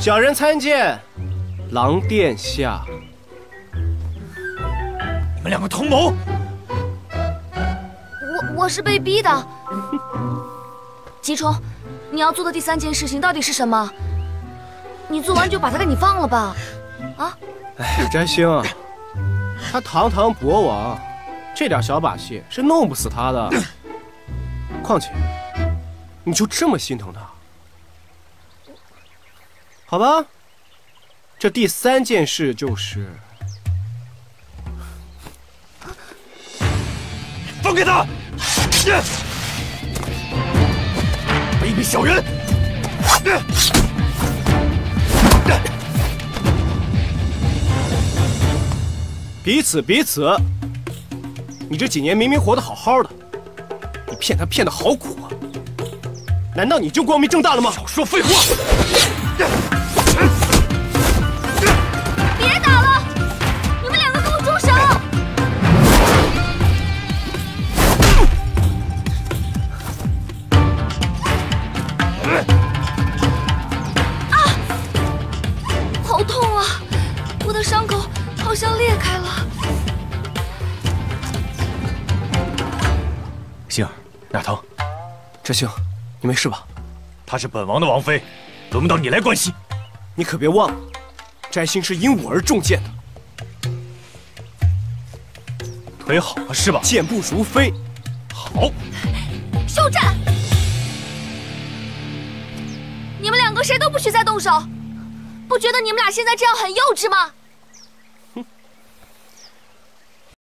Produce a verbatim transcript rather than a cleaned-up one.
小人参见狼殿下。 你们两个同谋！ 我我是被逼的。吉虫，你要做的第三件事情到底是什么？你做完就把他给你放了吧。啊！ 哎，摘星，他堂堂博王，这点小把戏是弄不死他的。况且，你就这么心疼他？好吧，这第三件事就是。 放开他！卑鄙小人！ 彼此彼此，你这几年明明活得好好的，你骗他骗得好苦啊！难道你就光明正大了吗？ 少说废话！ 别打了，你们两个给我住手！ 好痛啊！我的伤口好像裂开了。 星儿，哪疼？ 志兴，你没事吧？ 她是本王的王妃，轮不到你来关心。 你可别忘了，摘星是因我而中箭的。 腿好了是吧？ 健步如飞。 好。 休战！你们两个谁都不许再动手！ 不觉得你们俩现在这样很幼稚吗？